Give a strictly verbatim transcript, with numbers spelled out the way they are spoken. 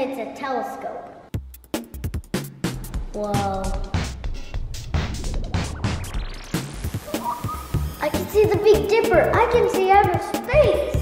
it's a telescope. Whoa. I can see the Big Dipper. I can see outer space.